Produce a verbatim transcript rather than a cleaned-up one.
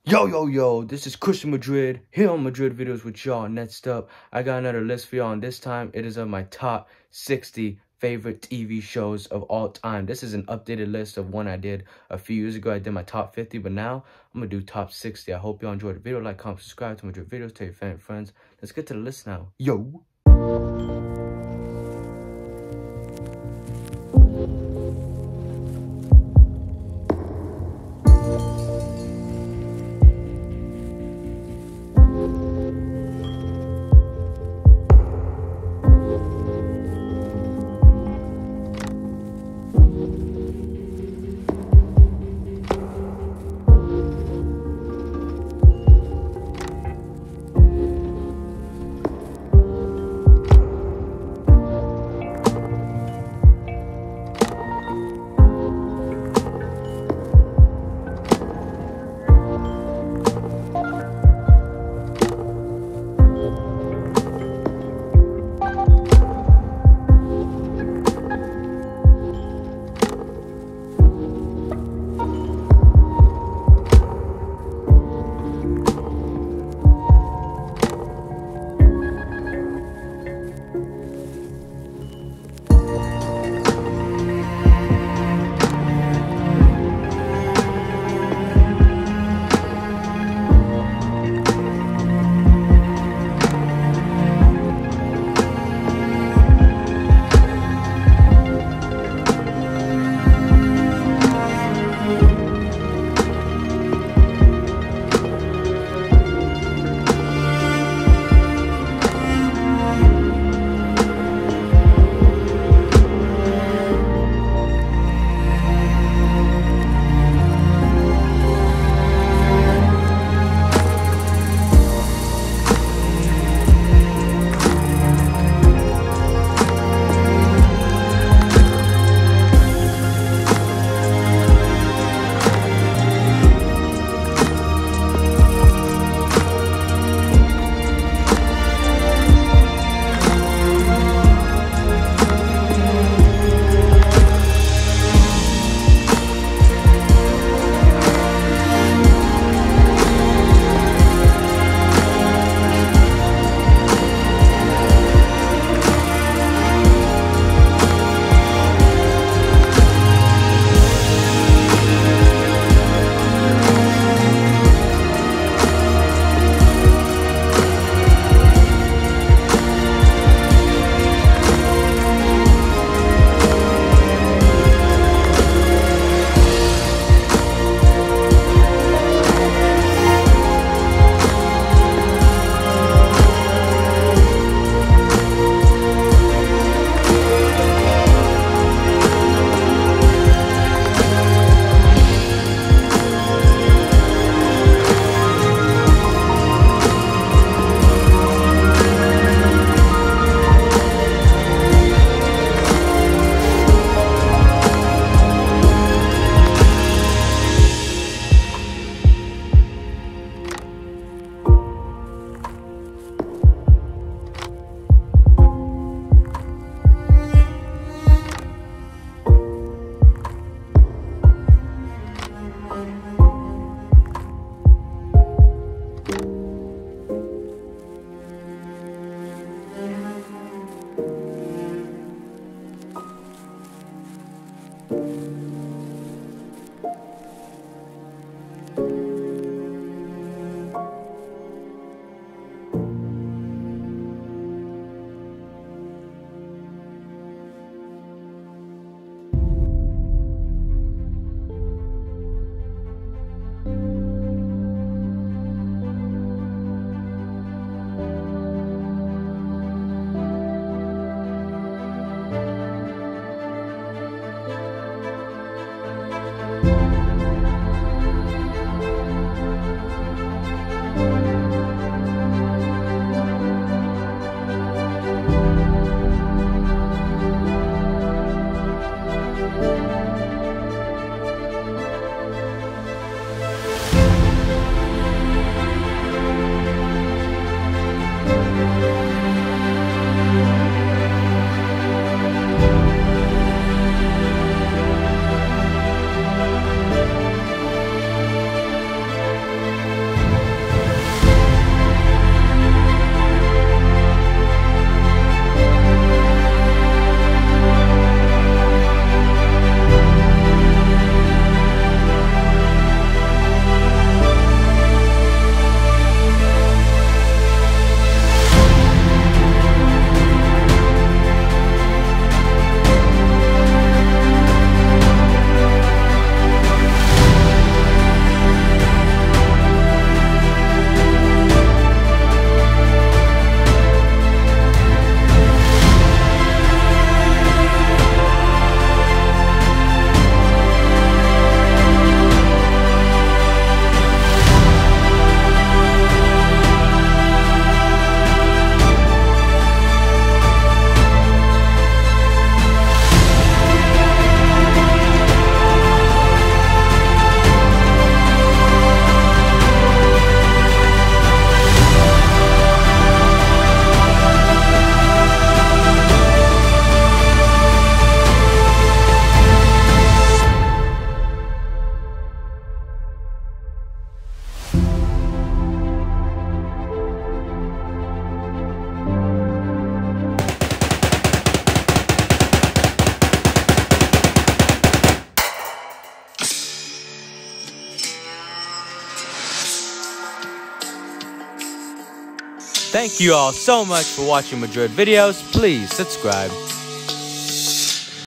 Yo, yo, yo, this is Christian Madrid, here on Madrid Videos with y'all. Next up, I got another list for y'all, and this time it is of my top sixty favorite T V shows of all time. This is an updated list of one I did a few years ago. I did my top fifty, but now I'm going to do top sixty. I hope y'all enjoyed the video. Like, comment, subscribe to Madrid Videos, tell your family and friends. Let's get to the list now. Yo! Thank you all so much for watching Madrid videos. Please subscribe.